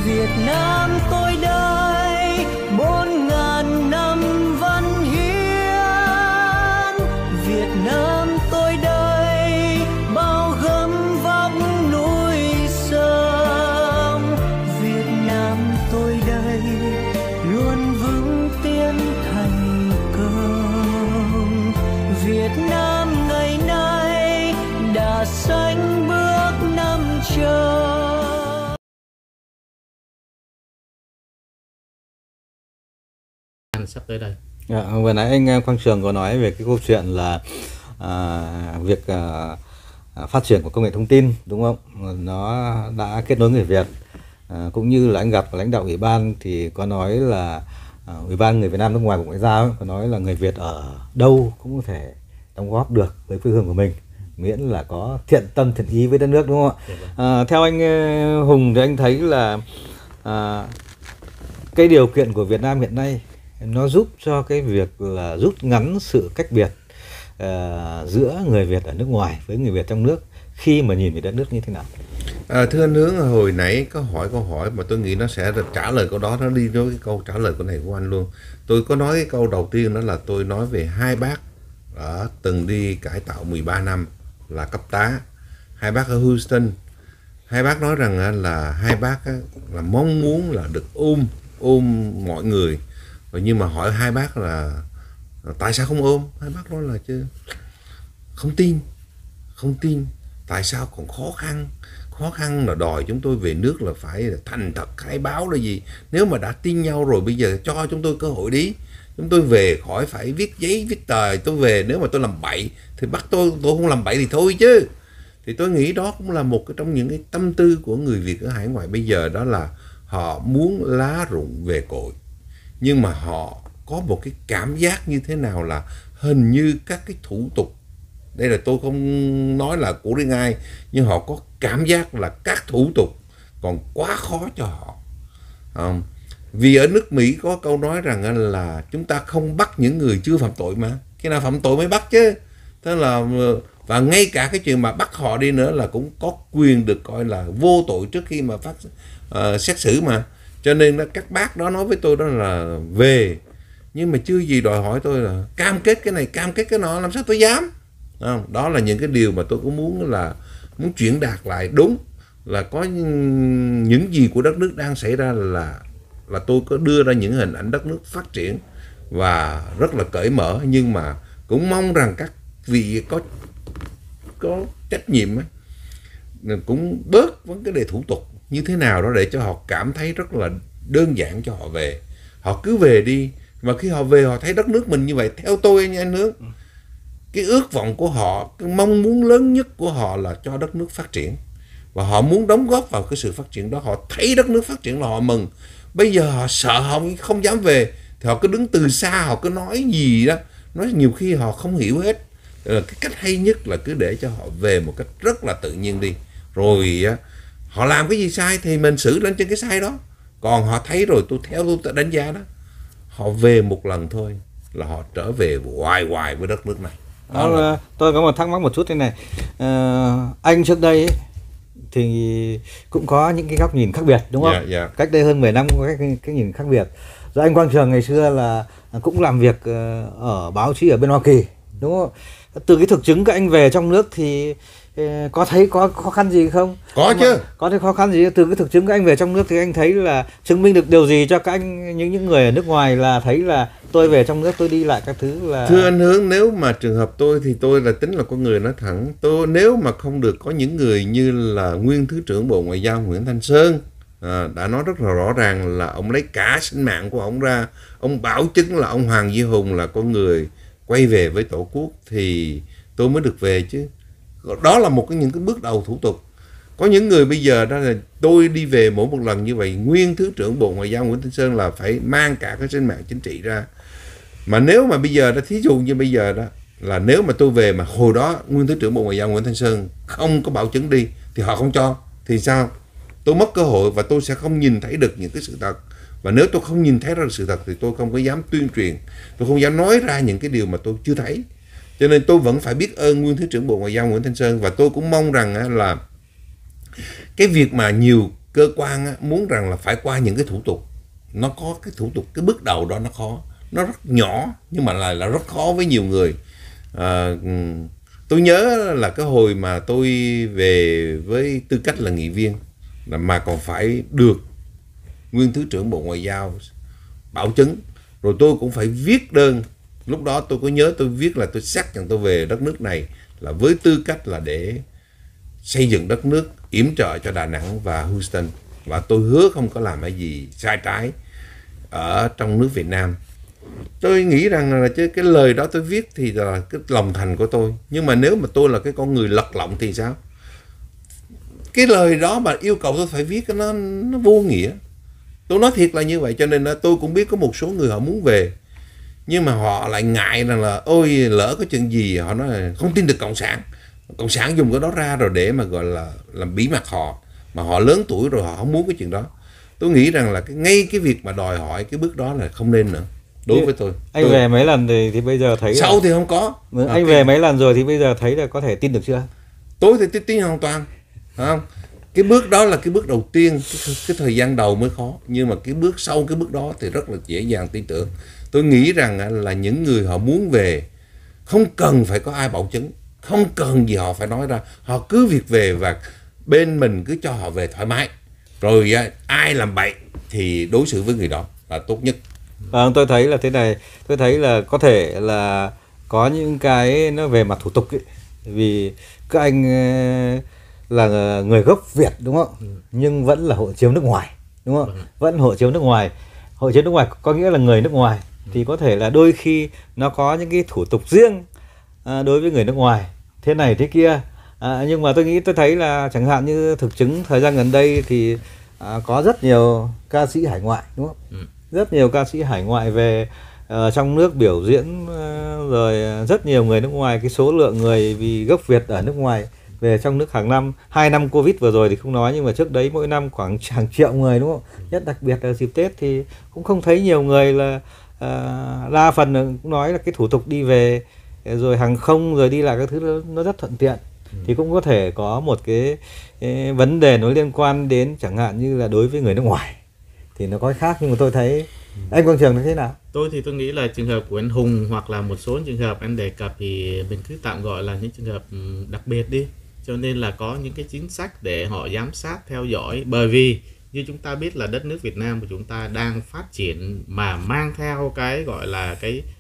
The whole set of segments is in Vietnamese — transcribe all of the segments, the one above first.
Việt Nam tôi đây 4.000 năm văn hiến. Việt Nam tôi đây bao gấm vóc núi sông. Việt Nam tôi đây luôn vững tiến thành công. Việt Nam ngày nay đã sánh bước năm châu. Sắp tới đây. Vừa nãy anh Quang Trường có nói về cái câu chuyện là việc phát triển của công nghệ thông tin, đúng không? Nó đã kết nối người Việt, cũng như là anh gặp lãnh đạo ủy ban thì có nói là ủy ban người Việt Nam nước ngoài của Ngoại giao có nói là người Việt ở đâu cũng có thể đóng góp được với quê hương của mình, miễn là có thiện tâm thiện ý với đất nước, đúng không ạ? Theo anh Hùng thì anh thấy là cái điều kiện của Việt Nam hiện nay nó giúp cho cái việc là rút ngắn sự cách biệt giữa người Việt ở nước ngoài với người Việt trong nước khi mà nhìn về đất nước như thế nào? Thưa anh Hướng, hồi nãy có hỏi câu hỏi mà tôi nghĩ nó sẽ trả lời câu đó, nó đi với cái câu trả lời của này của anh luôn. Tôi có nói cái câu đầu tiên đó là tôi nói về hai bác đã từng đi cải tạo 13 năm là cấp tá. Hai bác ở Houston. Hai bác nói rằng là hai bác là mong muốn là được ôm mọi người. Nhưng mà hỏi hai bác là tại sao không ôm? Hai bác nói là chứ không tin. Tại sao còn khó khăn là đòi chúng tôi về nước là phải thành thật khai báo là gì? Nếu mà đã tin nhau rồi bây giờ cho chúng tôi cơ hội đi. Chúng tôi về khỏi phải viết giấy viết tờ. Tôi về nếu mà tôi làm bậy thì bắt tôi không làm bậy thì thôi chứ. Thì tôi nghĩ đó cũng là một trong những cái tâm tư của người Việt ở hải ngoại bây giờ, đó là họ muốn lá rụng về cội. Nhưng mà họ có một cái cảm giác như thế nào là hình như các cái thủ tục, đây là tôi không nói là của riêng ai, nhưng họ có cảm giác là các thủ tục còn quá khó cho họ. Vì ở nước Mỹ có câu nói rằng là chúng ta không bắt những người chưa phạm tội mà, khi nào phạm tội mới bắt chứ. Thế là, và ngay cả cái chuyện mà bắt họ đi nữa là cũng có quyền được coi là vô tội trước khi mà xét xử mà. Cho nên là các bác đó nói với tôi đó là về, nhưng mà chưa gì đòi hỏi tôi là cam kết cái này, cam kết cái nọ, làm sao tôi dám. Đó là những cái điều mà tôi cũng muốn chuyển đạt lại đúng, là có những gì của đất nước đang xảy ra là tôi có đưa ra những hình ảnh đất nước phát triển và rất là cởi mở, nhưng mà cũng mong rằng các vị có trách nhiệm cũng bớt vấn đề thủ tục như thế nào đó để cho họ cảm thấy rất là đơn giản cho họ về. Họ cứ về đi, và khi họ về họ thấy đất nước mình như vậy, theo tôi nha anh Hướng, cái ước vọng của họ, cái mong muốn lớn nhất của họ là cho đất nước phát triển, và họ muốn đóng góp vào cái sự phát triển đó. Họ thấy đất nước phát triển là họ mừng. Bây giờ họ sợ, họ không dám về thì họ cứ đứng từ xa, họ cứ nói gì đó, nói nhiều khi họ không hiểu hết. Cái cách hay nhất là cứ để cho họ về một cách rất là tự nhiên đi, rồi họ làm cái gì sai thì mình xử lên trên cái sai đó. Còn họ thấy rồi, tôi đánh giá đó, họ về một lần thôi là họ trở về hoài với đất nước này. Tôi có một thắc mắc một chút thế này. Anh trước đây ấy, thì cũng có những cái góc nhìn khác biệt, đúng không? Yeah. Cách đây hơn 10 năm có cái nhìn khác biệt. Rồi anh Quang Trường ngày xưa là cũng làm việc ở báo chí ở bên Hoa Kỳ, đúng không? Từ cái thực chứng các anh về trong nước thì có thấy có khó khăn gì không? Có chứ. Có thấy khó khăn gì? Từ cái thực chứng các anh về trong nước thì anh thấy là chứng minh được điều gì cho các anh, những người ở nước ngoài là thấy là tôi về trong nước tôi đi lại các thứ là... Thưa anh Hướng, nếu mà trường hợp tôi thì tôi là tính là con người nói thẳng. Nếu mà không được có những người như là nguyên Thứ trưởng Bộ Ngoại giao Nguyễn Thanh Sơn đã nói rất là rõ ràng là ông lấy cả sinh mạng của ông ra, ông bảo chứng là ông Hoàng Duy Hùng là con người quay về với Tổ quốc thì tôi mới được về chứ. Đó là những cái bước đầu thủ tục. Có những người bây giờ đó là tôi đi về mỗi một lần như vậy, nguyên Thứ trưởng Bộ Ngoại giao Nguyễn Thanh Sơn là phải mang cả cái sinh mạng chính trị ra. Mà nếu mà bây giờ đó, thí dụ như bây giờ đó là nếu mà tôi về mà hồi đó nguyên Thứ trưởng Bộ Ngoại giao Nguyễn Thanh Sơn không có bảo chứng đi thì họ không cho, thì sao? Tôi mất cơ hội và tôi sẽ không nhìn thấy được những cái sự thật. Và nếu tôi không nhìn thấy ra được sự thật thì tôi không có dám tuyên truyền, tôi không dám nói ra những cái điều mà tôi chưa thấy. Cho nên tôi vẫn phải biết ơn nguyên Thứ trưởng Bộ Ngoại giao Nguyễn Thanh Sơn, và tôi cũng mong rằng là cái việc mà nhiều cơ quan á, muốn rằng là phải qua những cái thủ tục, nó có cái thủ tục, cái bước đầu đó nó khó, nó rất nhỏ nhưng mà là rất khó với nhiều người. Tôi nhớ là cái hồi mà tôi về với tư cách là nghị viên mà còn phải được nguyên Thứ trưởng Bộ Ngoại giao bảo chứng, rồi tôi cũng phải viết đơn. Lúc đó tôi có nhớ tôi viết là tôi xác nhận tôi về đất nước này là với tư cách là để xây dựng đất nước, yểm trợ cho Đà Nẵng và Houston, và tôi hứa không có làm cái gì sai trái ở trong nước Việt Nam. Tôi nghĩ rằng là cái lời đó tôi viết thì là cái lòng thành của tôi. Nhưng mà nếu mà tôi là cái con người lật lọng thì sao? Cái lời đó mà yêu cầu tôi phải viết nó vô nghĩa. Tôi nói thiệt là như vậy. Cho nên là tôi cũng biết có một số người họ muốn về, nhưng mà họ lại ngại rằng là ôi lỡ có chuyện gì, họ nói là không tin được Cộng sản. Cộng sản dùng cái đó ra rồi để mà gọi là làm bỉ mặt họ, mà họ lớn tuổi rồi họ không muốn cái chuyện đó. Tôi nghĩ rằng là ngay cái việc mà đòi hỏi cái bước đó là không nên nữa. Đối với tôi về mấy lần thì bây giờ thấy sau thì không có. Anh về mấy lần rồi thì bây giờ thấy là có thể tin được chưa? Tôi thì tin hoàn toàn, không? Cái bước đó là cái bước đầu tiên, cái thời gian đầu mới khó, nhưng mà cái bước sau cái bước đó thì rất là dễ dàng tin tưởng. Tôi nghĩ rằng là những người họ muốn về không cần phải có ai bảo chứng, không cần gì họ phải nói ra, họ cứ việc về và bên mình cứ cho họ về thoải mái, rồi ai làm bậy thì đối xử với người đó là tốt nhất. Tôi thấy là thế này, tôi thấy là có thể là có những cái nó về mặt thủ tục ấy. Vì các anh là người gốc Việt đúng không? Nhưng vẫn là hộ chiếu nước ngoài đúng không? Vẫn hộ chiếu nước ngoài. Hộ chiếu nước ngoài có nghĩa là người nước ngoài. Thì có thể là đôi khi nó có những cái thủ tục riêng đối với người nước ngoài, thế này thế kia. Nhưng mà tôi thấy là chẳng hạn như thực chứng thời gian gần đây thì có rất nhiều ca sĩ hải ngoại đúng không? Rất nhiều ca sĩ hải ngoại về trong nước biểu diễn, rồi rất nhiều người nước ngoài. Cái số lượng người vì gốc Việt ở nước ngoài về trong nước hàng năm, 2 năm Covid vừa rồi thì không nói, nhưng mà trước đấy mỗi năm khoảng hàng triệu người đúng không? Nhất đặc biệt là dịp Tết thì cũng không thấy nhiều người là đa phần cũng nói là cái thủ tục đi về rồi hàng không rồi đi lại các thứ nó rất thuận tiện. Thì cũng có thể có một cái vấn đề nó liên quan đến chẳng hạn như là đối với người nước ngoài thì nó có khác. Nhưng mà tôi thấy anh Quang Trường thấy thế nào? Tôi nghĩ là trường hợp của anh Hùng hoặc là một số trường hợp anh đề cập thì mình cứ tạm gọi là những trường hợp đặc biệt đi. Cho nên là có những cái chính sách để họ giám sát, theo dõi. Bởi vì như chúng ta biết là đất nước Việt Nam của chúng ta đang phát triển mà mang theo cái gọi là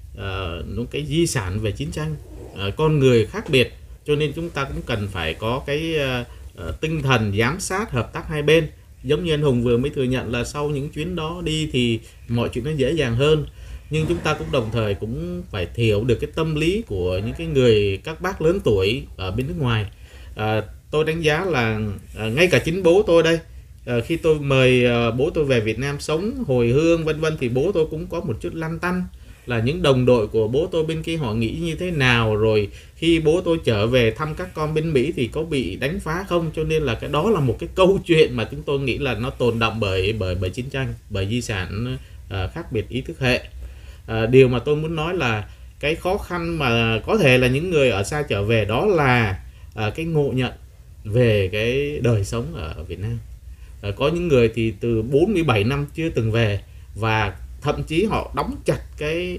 cái di sản về chiến tranh, con người khác biệt. Cho nên chúng ta cũng cần phải có cái tinh thần giám sát, hợp tác hai bên. Giống như anh Hùng vừa mới thừa nhận là sau những chuyến đó đi thì mọi chuyện nó dễ dàng hơn. Nhưng chúng ta cũng đồng thời cũng phải hiểu được cái tâm lý của những cái người, các bác lớn tuổi ở bên nước ngoài. Tôi đánh giá là ngay cả chính bố tôi đây, khi tôi mời bố tôi về Việt Nam sống, hồi hương vân vân, thì bố tôi cũng có một chút lăn tăn là những đồng đội của bố tôi bên kia họ nghĩ như thế nào, rồi khi bố tôi trở về thăm các con bên Mỹ thì có bị đánh phá không. Cho nên là cái đó là một cái câu chuyện mà chúng tôi nghĩ là nó tồn đọng bởi chiến tranh, bởi di sản khác biệt ý thức hệ. Điều mà tôi muốn nói là cái khó khăn mà có thể là những người ở xa trở về đó là cái ngộ nhận về cái đời sống ở Việt Nam. Có những người thì từ 47 năm chưa từng về, và thậm chí họ đóng chặt cái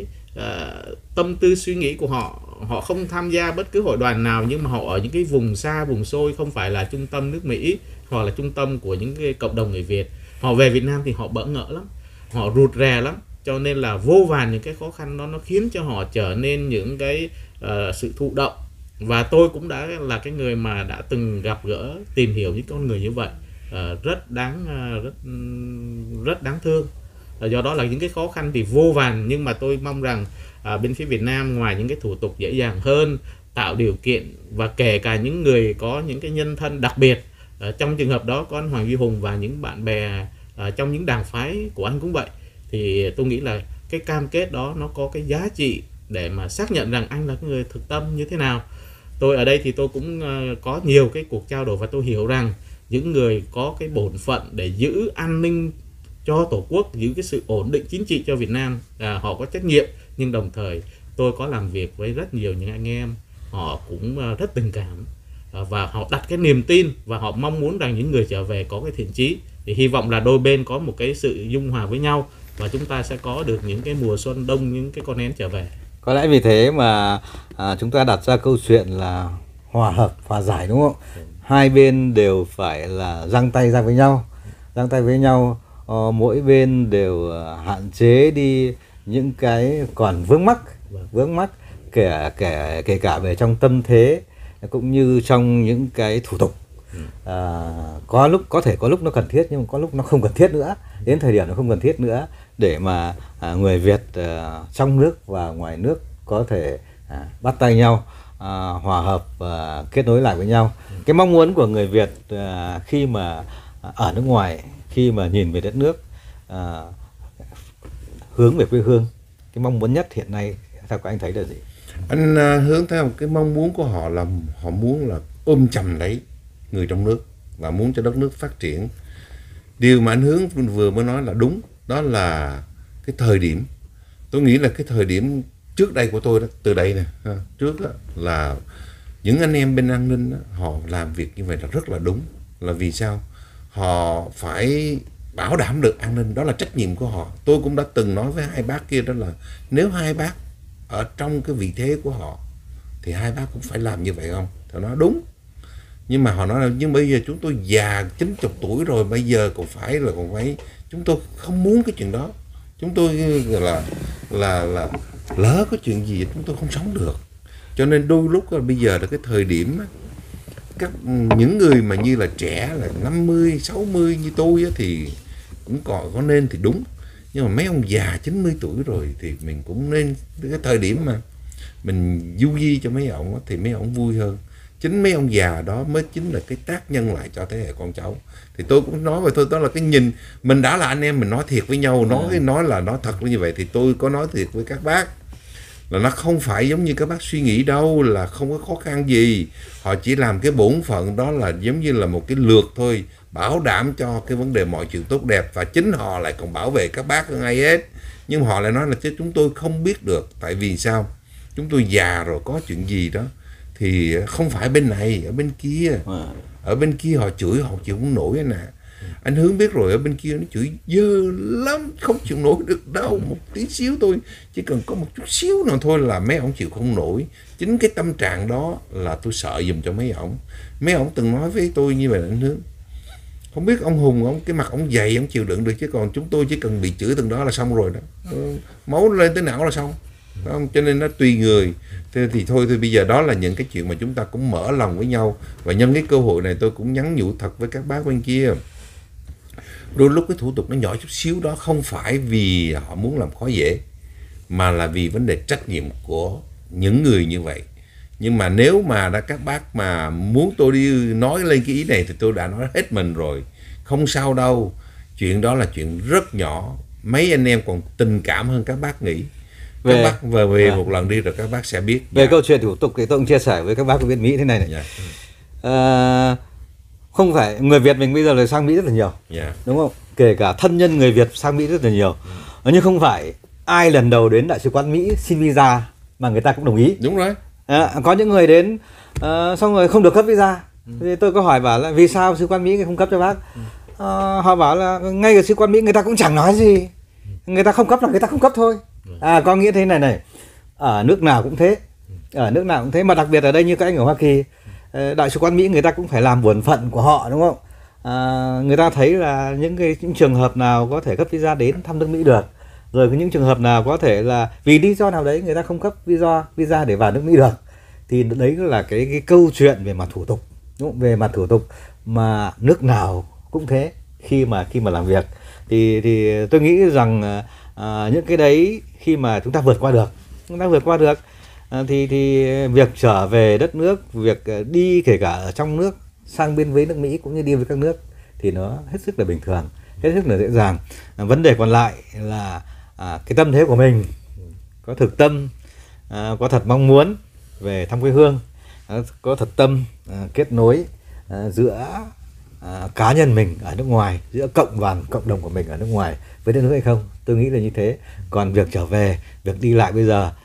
tâm tư suy nghĩ của họ. Họ không tham gia bất cứ hội đoàn nào, nhưng mà họ ở những cái vùng xa, vùng xôi, không phải là trung tâm nước Mỹ hoặc là trung tâm của những cái cộng đồng người Việt. Họ về Việt Nam thì họ bỡ ngỡ lắm, họ rụt rè lắm. Cho nên là vô vàn những cái khó khăn đó nó khiến cho họ trở nên những cái sự thụ động. Và tôi cũng đã là cái người mà đã từng gặp gỡ, tìm hiểu những con người như vậy, rất đáng thương. Do đó là những cái khó khăn thì vô vàn, nhưng mà tôi mong rằng bên phía Việt Nam ngoài những cái thủ tục dễ dàng hơn, tạo điều kiện, và kể cả những người có những cái nhân thân đặc biệt, trong trường hợp đó có anh Hoàng Duy Hùng và những bạn bè trong những đảng phái của anh cũng vậy, thì tôi nghĩ là cái cam kết đó nó có cái giá trị để mà xác nhận rằng anh là cái người thực tâm như thế nào. Tôi ở đây thì tôi cũng có nhiều cái cuộc trao đổi, và tôi hiểu rằng những người có cái bổn phận để giữ an ninh cho Tổ quốc, giữ cái sự ổn định chính trị cho Việt Nam, họ có trách nhiệm. Nhưng đồng thời tôi có làm việc với rất nhiều những anh em, họ cũng rất tình cảm, và họ đặt cái niềm tin, và họ mong muốn rằng những người trở về có cái thiện chí, Thì hy vọng là đôi bên có một cái sự dung hòa với nhau và chúng ta sẽ có được những cái mùa xuân đông, những cái con én trở về. Có lẽ vì thế mà chúng ta đặt ra câu chuyện là hòa hợp, hòa giải, đúng không? Hai bên đều phải là giang tay ra với nhau, giang tay với nhau, mỗi bên đều hạn chế đi những cái còn vướng mắc kể cả về trong tâm thế cũng như trong những cái thủ tục. Có lúc có thể có lúc nó cần thiết, nhưng mà có lúc nó không cần thiết nữa, đến thời điểm nó không cần thiết nữa, để mà người Việt trong nước và ngoài nước có thể bắt tay nhau, hòa hợp và kết nối lại với nhau. Cái mong muốn của người Việt khi mà ở nước ngoài, khi mà nhìn về đất nước, hướng về quê hương, cái mong muốn nhất hiện nay theo các anh thấy là gì? Anh hướng theo cái mong muốn của họ là họ muốn là ôm chầm lấy người trong nước và muốn cho đất nước phát triển. Điều mà anh Hướng vừa mới nói là đúng, đó là cái thời điểm. Tôi nghĩ là cái thời điểm trước đây của tôi đó, từ đây nè, trước đó, là những anh em bên an ninh đó, họ làm việc như vậy là rất là đúng. Là vì sao? Họ phải bảo đảm được an ninh, đó là trách nhiệm của họ. Tôi cũng đã từng nói với hai bác kia, đó là nếu hai bác ở trong cái vị thế của họ thì hai bác cũng phải làm như vậy không? Thì nó đúng. Nhưng mà họ nói là nhưng bây giờ chúng tôi già 90 tuổi rồi, bây giờ còn phải chúng tôi không muốn cái chuyện đó. Chúng tôi là lỡ có chuyện gì chúng tôi không sống được. Cho nên đôi lúc bây giờ là cái thời điểm những người mà như là trẻ là 50, 60 như tôi thì cũng còn có nên thì đúng. Nhưng mà mấy ông già 90 tuổi rồi thì mình cũng nên cái thời điểm mà mình du di cho mấy ông thì mấy ông vui hơn. Chính mấy ông già đó mới chính là cái tác nhân lại cho thế hệ con cháu. Thì tôi cũng nói vậy thôi, đó là cái nhìn mình đã là anh em, mình nói thiệt với nhau, nói là nó thật như vậy. Thì tôi có nói thiệt với các bác là nó không phải giống như các bác suy nghĩ đâu, là không có khó khăn gì. Họ chỉ làm cái bổn phận đó là giống như là một cái lượt thôi, bảo đảm cho cái vấn đề mọi chuyện tốt đẹp, và chính họ lại còn bảo vệ các bác hơn ai hết. Nhưng họ lại nói là chứ chúng tôi không biết được. Tại vì sao? Chúng tôi già rồi, có chuyện gì đó thì không phải bên này, ở bên kia. Ở bên kia họ chửi họ chịu không nổi nè. Anh Hướng biết rồi, ở bên kia nó chửi dơ lắm, không chịu nổi được đâu. Một tí xíu thôi, chỉ cần có một chút xíu nào thôi là mấy ông chịu không nổi. Chính cái tâm trạng đó là tôi sợ giùm cho mấy ông. Mấy ông từng nói với tôi như vậy là anh Hướng, không biết ông Hùng, cái mặt ông dày, ông chịu đựng được, chứ còn chúng tôi chỉ cần bị chửi từng đó là xong rồi đó. Máu lên tới não là xong. Không? Cho nên nó tùy người. Thì thôi bây giờ đó là những cái chuyện mà chúng ta cũng mở lòng với nhau. Và nhân cái cơ hội này tôi cũng nhắn nhủ thật với các bác bên kia. Đôi lúc cái thủ tục nó nhỏ chút xíu đó không phải vì họ muốn làm khó dễ, mà là vì vấn đề trách nhiệm của những người như vậy. Nhưng mà nếu mà các bác mà muốn tôi đi nói lên cái ý này thì tôi đã nói hết mình rồi. Không sao đâu. Chuyện đó là chuyện rất nhỏ. Mấy anh em còn tình cảm hơn các bác nghĩ. Các bác về một lần đi rồi các bác sẽ biết. Về câu chuyện thủ tục thì tôi cũng chia sẻ với các bác ở bên Mỹ thế này này. Không phải người Việt mình bây giờ là sang Mỹ rất là nhiều, đúng không? Kể cả thân nhân người Việt sang Mỹ rất là nhiều. Nhưng không phải ai lần đầu đến đại sứ quán Mỹ xin visa mà người ta cũng đồng ý. Đúng rồi. Có những người đến xong rồi không được cấp visa. Thì tôi có hỏi bảo là vì sao sứ quán Mỹ không cấp cho bác? Họ bảo là ngay ở sứ quán Mỹ người ta cũng chẳng nói gì. Người ta không cấp là người ta không cấp thôi. Có nghĩa thế này, ở nước nào cũng thế. Ở nước nào cũng thế, mà đặc biệt ở đây như các anh ở Hoa Kỳ, đại sứ quán Mỹ người ta cũng phải làm bổn phận của họ, đúng không? Người ta thấy là những trường hợp nào có thể cấp visa đến thăm nước Mỹ được, rồi những trường hợp nào có thể là vì lý do nào đấy người ta không cấp visa để vào nước Mỹ được, thì đấy là cái câu chuyện về mặt thủ tục, đúng không? Về mặt thủ tục mà nước nào cũng thế khi mà làm việc thì tôi nghĩ rằng những cái đấy khi mà chúng ta vượt qua được thì việc trở về đất nước, việc đi kể cả ở trong nước sang bên với nước Mỹ cũng như đi với các nước thì nó hết sức là bình thường, hết sức là dễ dàng. Vấn đề còn lại là cái tâm thế của mình có thực tâm, có thật mong muốn về thăm quê hương, có thật tâm kết nối giữa cá nhân mình ở nước ngoài, giữa cộng đồng của mình ở nước ngoài với đất nước hay không. Tôi nghĩ là như thế. Còn việc trở về, việc đi lại bây giờ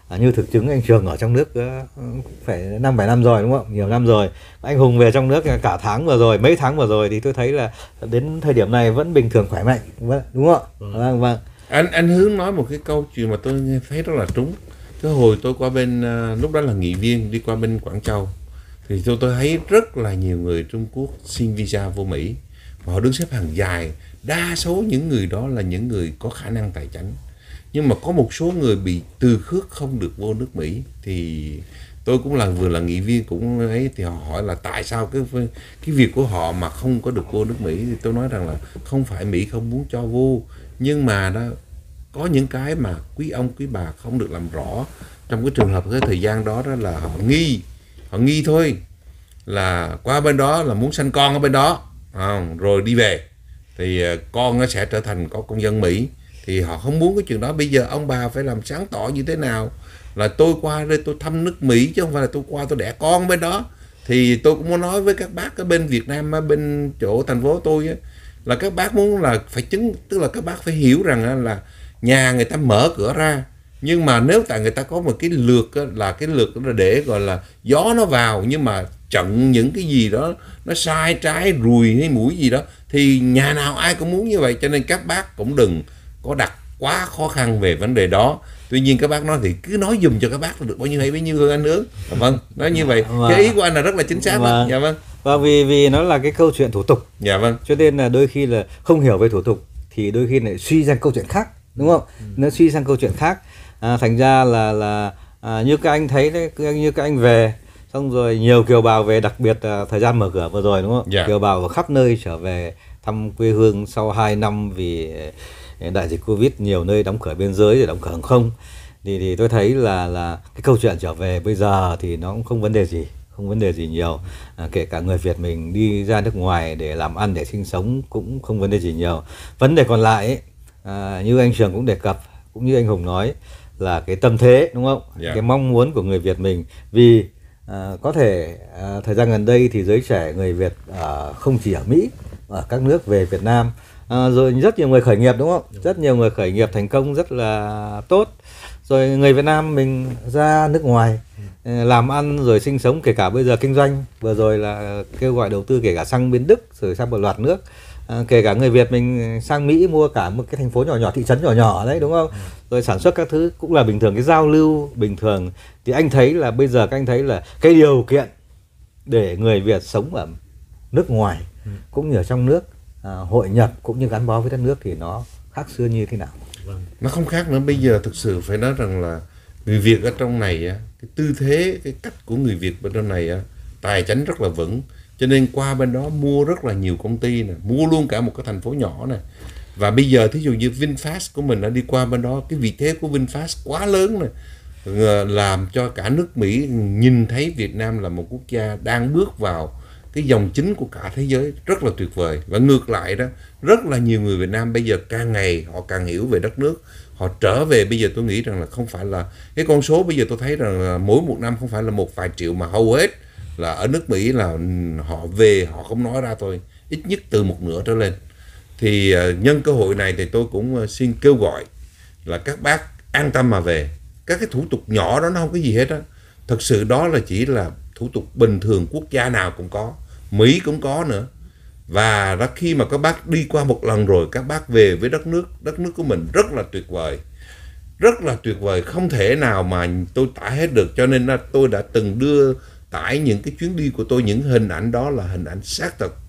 như thực chứng anh Trường ở trong nước phải 5-7 năm rồi đúng không? Nhiều năm rồi. Anh Hùng về trong nước cả tháng vừa rồi, mấy tháng vừa rồi thì tôi thấy là đến thời điểm này vẫn bình thường khỏe mạnh, đúng không ạ? Vâng. Anh Hướng nói một cái câu chuyện mà tôi nghe thấy rất là trúng. Cái hồi tôi qua bên lúc đó là nghị viên đi qua bên Quảng Châu thì tôi thấy rất là nhiều người Trung Quốc xin visa vô Mỹ và họ đứng xếp hàng dài. Đa số những người đó là những người có khả năng tài chính, nhưng mà có một số người bị từ khước không được vô nước Mỹ. Thì tôi cũng vừa là nghị viên cũng ấy, thì họ hỏi là tại sao cái việc của họ mà không có được vô nước Mỹ. Thì tôi nói rằng là không phải Mỹ không muốn cho vô, nhưng mà đó có những cái mà quý ông quý bà không được làm rõ. Trong cái trường hợp cái thời gian đó là họ nghi thôi, là qua bên đó là muốn sanh con ở bên đó rồi đi về thì con nó sẽ trở thành có công dân Mỹ. Thì họ không muốn cái chuyện đó. Bây giờ ông bà phải làm sáng tỏ như thế nào là tôi qua đây tôi thăm nước Mỹ chứ không phải là tôi qua tôi đẻ con bên đó. Thì tôi cũng muốn nói với các bác ở bên Việt Nam, ở bên chỗ thành phố tôi á, là các bác muốn là phải tức là các bác phải hiểu rằng là nhà người ta mở cửa ra, nhưng mà nếu tại người ta có một cái lược là cái lược là để gọi là gió nó vào, nhưng mà chặn những cái gì đó nó sai trái ruồi hay mũi gì đó, thì nhà nào ai cũng muốn như vậy. Cho nên các bác cũng đừng có đặt quá khó khăn về vấn đề đó. Tuy nhiên các bác nói thì cứ nói dùm cho các bác là được bao nhiêu hay bấy nhiêu thôi anh Hướng. Vâng, nói như vậy. Cái ý của anh là rất là chính xác đó. Dạ vâng. Và vì nó là cái câu chuyện thủ tục. Dạ vâng. Cho nên là đôi khi là không hiểu về thủ tục thì đôi khi lại suy ra câu chuyện khác, đúng không? Nó suy sang câu chuyện khác. Thành ra là như các anh thấy đấy, như các anh về xong rồi nhiều kiều bào về, đặc biệt thời gian mở cửa vừa rồi đúng không? Dạ. Kiều bào ở khắp nơi trở về thăm quê hương sau 2 năm vì đại dịch Covid, nhiều nơi đóng cửa biên giới rồi đóng cửa hàng không. Thì tôi thấy là cái câu chuyện trở về bây giờ thì nó cũng không vấn đề gì nhiều. Kể cả người Việt mình đi ra nước ngoài để làm ăn, để sinh sống cũng không vấn đề gì nhiều. Vấn đề còn lại ấy, như anh Trường cũng đề cập, cũng như anh Hùng nói, là cái tâm thế, đúng không? Yeah. Cái mong muốn của người Việt mình. Vì có thể thời gian gần đây thì giới trẻ người Việt không chỉ ở Mỹ, ở các nước về Việt Nam, rồi rất nhiều người khởi nghiệp, đúng không? Rất nhiều người khởi nghiệp thành công rất là tốt. Rồi người Việt Nam mình ra nước ngoài làm ăn rồi sinh sống, kể cả bây giờ kinh doanh. Vừa rồi là kêu gọi đầu tư kể cả sang bên Đức rồi sang một loạt nước. Kể cả người Việt mình sang Mỹ mua cả một cái thành phố nhỏ nhỏ, thị trấn nhỏ nhỏ đấy, đúng không? Rồi sản xuất các thứ cũng là bình thường, cái giao lưu bình thường. Thì anh thấy là bây giờ các anh thấy là cái điều kiện để người Việt sống ở nước ngoài cũng như ở trong nước hội nhập cũng như gắn bó với đất nước thì nó khác xưa như thế nào? Nó không khác nữa. Bây giờ thực sự phải nói rằng là người Việt ở trong này á, cái tư thế, cái cách của người Việt bên trong này á, tài chính rất là vững. Cho nên qua bên đó mua rất là nhiều công ty nè, mua luôn cả một cái thành phố nhỏ nè. Và bây giờ thí dụ như VinFast của mình đã đi qua bên đó, cái vị thế của VinFast quá lớn nè, làm cho cả nước Mỹ nhìn thấy Việt Nam là một quốc gia đang bước vào cái dòng chính của cả thế giới, rất là tuyệt vời. Và ngược lại đó, rất là nhiều người Việt Nam bây giờ càng ngày họ càng hiểu về đất nước, họ trở về. Bây giờ tôi nghĩ rằng là không phải là cái con số bây giờ tôi thấy rằng là mỗi một năm không phải là một vài triệu, mà hầu hết là ở nước Mỹ là họ về, họ không nói ra thôi, ít nhất từ một nửa trở lên. Thì nhân cơ hội này thì tôi cũng xin kêu gọi là các bác an tâm mà về. Các cái thủ tục nhỏ đó nó không có gì hết á. Thật sự đó là chỉ là thủ tục bình thường, quốc gia nào cũng có, Mỹ cũng có nữa. Và đó, khi mà các bác đi qua một lần rồi, các bác về với đất nước của mình rất là tuyệt vời. Rất là tuyệt vời, không thể nào mà tôi tả hết được. Cho nên là tôi đã từng đưa tải những cái chuyến đi của tôi, những hình ảnh đó là hình ảnh xác thực,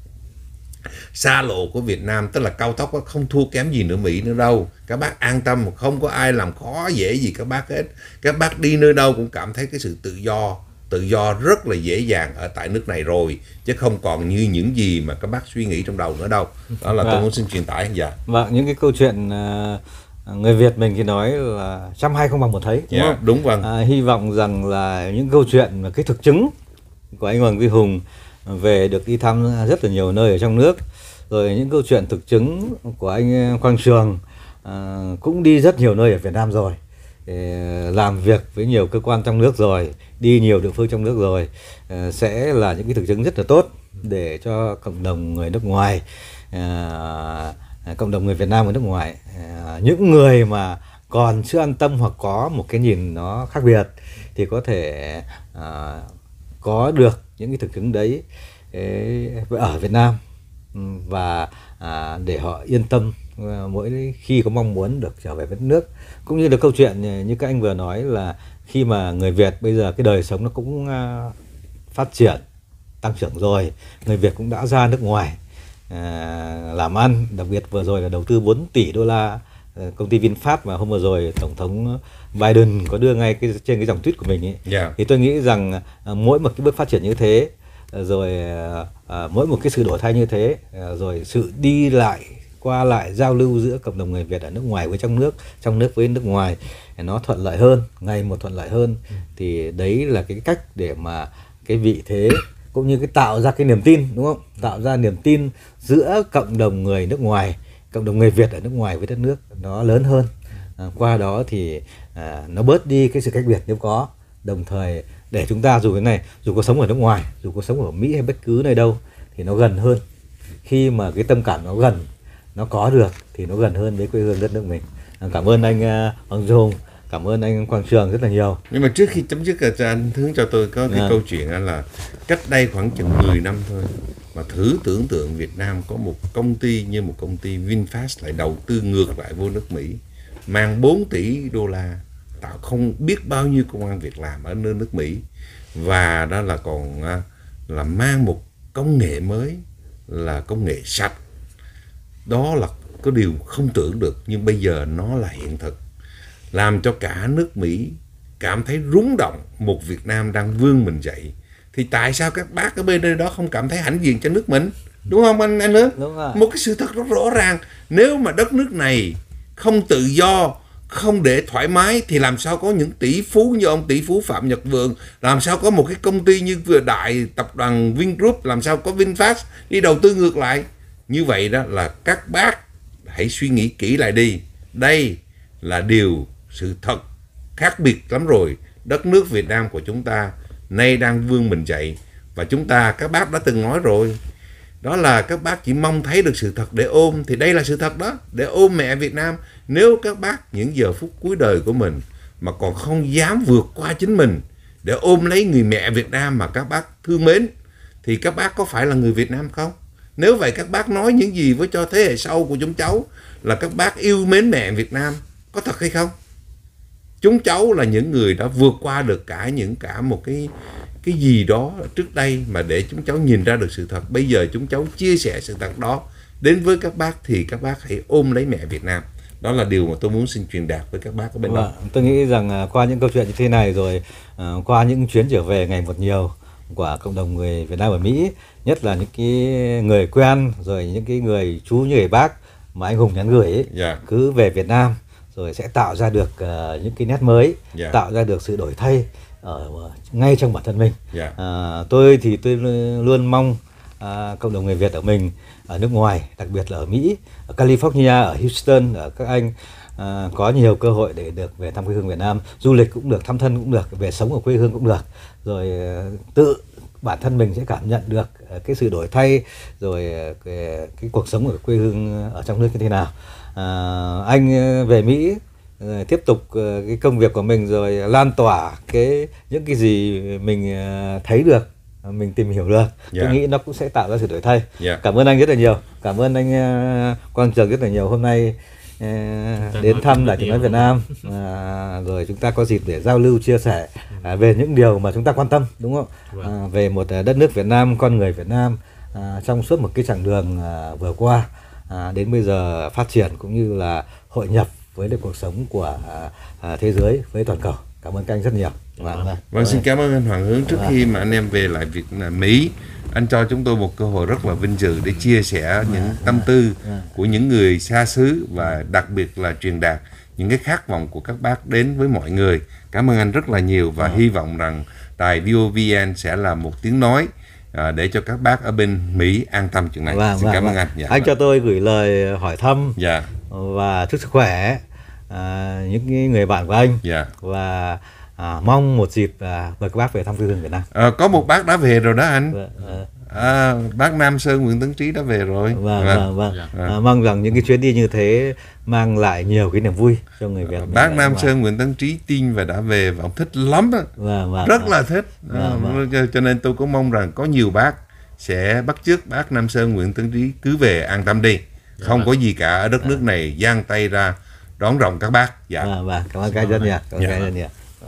xa lộ của Việt Nam, tức là cao tốc không thua kém gì nữa Mỹ nữa đâu. Các bác an tâm, không có ai làm khó dễ gì các bác hết. Các bác đi nơi đâu cũng cảm thấy cái sự tự do rất là dễ dàng ở tại nước này rồi, chứ không còn như những gì mà các bác suy nghĩ trong đầu nữa đâu. Đó là tôi muốn xin truyền tải. Dạ. Vâng, những cái câu chuyện người Việt mình thì nói là trăm hay không bằng một thấy, đúng không? Đúng vâng. Hy vọng rằng là những câu chuyện, cái thực chứng của anh Hoàng Duy Hùng về được đi thăm rất là nhiều nơi ở trong nước, rồi những câu chuyện thực chứng của anh Quang Trường cũng đi rất nhiều nơi ở Việt Nam rồi, làm việc với nhiều cơ quan trong nước rồi, đi nhiều địa phương trong nước rồi, sẽ là những cái thực chứng rất là tốt để cho cộng đồng người nước ngoài, cộng đồng người Việt Nam ở nước ngoài, những người mà còn chưa an tâm hoặc có một cái nhìn nó khác biệt thì có thể có được những cái thực chứng đấy ở Việt Nam, và để họ yên tâm mỗi khi có mong muốn được trở về đất nước. Cũng như là câu chuyện như các anh vừa nói là khi mà người Việt bây giờ cái đời sống nó cũng phát triển tăng trưởng rồi, người Việt cũng đã ra nước ngoài làm ăn, đặc biệt vừa rồi là đầu tư 4 tỷ đô la công ty VinFast mà hôm vừa rồi Tổng thống Biden có đưa ngay trên cái dòng tweet của mình ấy. Thì tôi nghĩ rằng mỗi một cái bước phát triển như thế, rồi mỗi một cái sự đổi thay như thế, rồi sự đi lại qua lại giao lưu giữa cộng đồng người Việt ở nước ngoài với trong nước với nước ngoài nó thuận lợi hơn, ngày một thuận lợi hơn. Thì đấy là cái cách để mà cái vị thế cũng như cái tạo ra cái niềm tin, đúng không? Tạo ra niềm tin giữa cộng đồng người nước ngoài, cộng đồng người Việt ở nước ngoài với đất nước nó lớn hơn. Qua đó thì nó bớt đi cái sự cách biệt nếu có, đồng thời để chúng ta dù cái này, dù có sống ở nước ngoài, dù có sống ở Mỹ hay bất cứ nơi đâu thì nó gần hơn. Khi mà cái tâm cảm nó gần, nó có được thì nó gần hơn với quê hương đất nước mình. Cảm ơn anh Hoàng Duy Hùng, cảm ơn anh Quang Trường rất là nhiều. Nhưng mà trước khi chấm dứt anh hướng cho tôi có cái câu chuyện là cách đây khoảng chừng 10 năm thôi mà thử tưởng tượng Việt Nam có một công ty như một công ty VinFast lại đầu tư ngược lại vô nước Mỹ, mang 4 tỷ đô la, tạo không biết bao nhiêu công ăn việc làm ở nước Mỹ, và đó là còn là mang một công nghệ mới là công nghệ sạch. Đó là có điều không tưởng được, nhưng bây giờ nó là hiện thực, làm cho cả nước Mỹ cảm thấy rúng động một Việt Nam đang vươn mình dậy. Thì tại sao các bác ở bên đây đó không cảm thấy hãnh diện cho nước mình, đúng không anh lớn? Một cái sự thật rất rõ ràng, nếu mà đất nước này không tự do, không để thoải mái thì làm sao có những tỷ phú như ông tỷ phú Phạm Nhật Vượng, làm sao có một cái công ty như vừa đại tập đoàn Vingroup, làm sao có VinFast đi đầu tư ngược lại. Như vậy đó là các bác hãy suy nghĩ kỹ lại đi. Đây là điều sự thật khác biệt lắm rồi. Đất nước Việt Nam của chúng ta nay đang vươn mình dậy, và chúng ta, các bác đã từng nói rồi, đó là các bác chỉ mong thấy được sự thật để ôm, thì đây là sự thật đó, để ôm mẹ Việt Nam. Nếu các bác những giờ phút cuối đời của mình mà còn không dám vượt qua chính mình để ôm lấy người mẹ Việt Nam mà các bác thương mến, thì các bác có phải là người Việt Nam không? Nếu vậy các bác nói những gì với cho thế hệ sau của chúng cháu là các bác yêu mến mẹ Việt Nam, có thật hay không? Chúng cháu là những người đã vượt qua được cả một cái gì đó trước đây mà để chúng cháu nhìn ra được sự thật. Bây giờ chúng cháu chia sẻ sự thật đó đến với các bác, thì các bác hãy ôm lấy mẹ Việt Nam. Đó là điều mà tôi muốn xin truyền đạt với các bác ở bên đó. Tôi nghĩ rằng qua những câu chuyện như thế này, rồi qua những chuyến trở về ngày một nhiều của cộng đồng người Việt Nam ở Mỹ, nhất là những cái người quen, rồi những cái người chú như người bác mà anh Hùng nhắn gửi ấy, cứ về Việt Nam rồi sẽ tạo ra được những cái nét mới, tạo ra được sự đổi thay ở ngay trong bản thân mình. Tôi thì tôi luôn mong cộng đồng người Việt ở mình ở nước ngoài, đặc biệt là ở Mỹ, ở California, ở Houston, ở các anh có nhiều cơ hội để được về thăm quê hương Việt Nam, du lịch cũng được, thăm thân cũng được, về sống ở quê hương cũng được, rồi tự bản thân mình sẽ cảm nhận được cái sự đổi thay, rồi cái cuộc sống ở quê hương ở trong nước như thế nào. Anh về Mỹ tiếp tục cái công việc của mình, rồi lan tỏa những cái gì mình thấy được, mình tìm hiểu được. Tôi nghĩ nó cũng sẽ tạo ra sự đổi thay. Cảm ơn anh rất là nhiều, cảm ơn anh Quang Trường rất là nhiều hôm nay đến thăm Đài Tiếng nói Việt Nam, rồi chúng ta có dịp để giao lưu chia sẻ về những điều mà chúng ta quan tâm, đúng không? Về một đất nước Việt Nam, con người Việt Nam trong suốt một cái chặng đường vừa qua đến bây giờ phát triển cũng như là hội nhập với cuộc sống của thế giới, với toàn cầu. Cảm ơn các anh rất nhiều. Vâng, xin cảm ơn anh Hoàng Hướng. Trước khi mà anh em về lại Mỹ, anh cho chúng tôi một cơ hội rất là vinh dự để chia sẻ những tâm tư của những người xa xứ, và đặc biệt là truyền đạt những cái khát vọng của các bác đến với mọi người. Cảm ơn anh rất là nhiều, và hy vọng rằng đài VOVN sẽ là một tiếng nói để cho các bác ở bên Mỹ an tâm chuyện này. Xin cảm ơn anh. Anh cho tôi gửi lời hỏi thăm và chúc sức khỏe những người bạn của anh, và mong một dịp mời các bác về thăm quê hương Việt Nam. Có một bác đã về rồi đó anh. Bác Nam Sơn Nguyễn Tấn Trí đã về rồi. Vâng. Mong rằng những cái chuyến đi như thế mang lại nhiều cái niềm vui cho người Việt. Bác Nam Sơn Nguyễn Tấn Trí tin và đã về và ông thích lắm đó. Rất là thích. Cho nên tôi cũng mong rằng có nhiều bác sẽ bắt chước bác Nam Sơn Nguyễn Tấn Trí, cứ về an tâm đi. Không có gì cả, ở đất nước này giang tay ra đón rộng các bác. Dạ. Cảm ơn các dân nhỉ. Cảm ơn các dân nhỉ.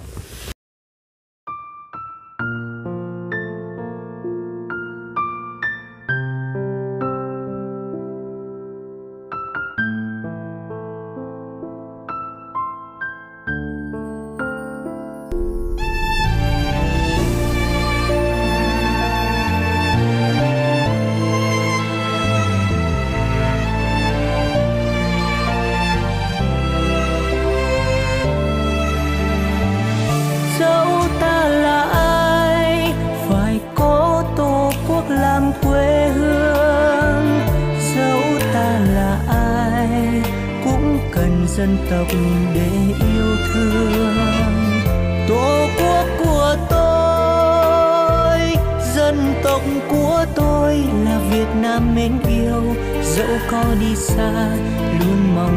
Quê hương dẫu ta là ai cũng cần dân tộc để yêu thương. Tổ quốc của tôi, dân tộc của tôi là Việt Nam mến yêu, dẫu có đi xa luôn mong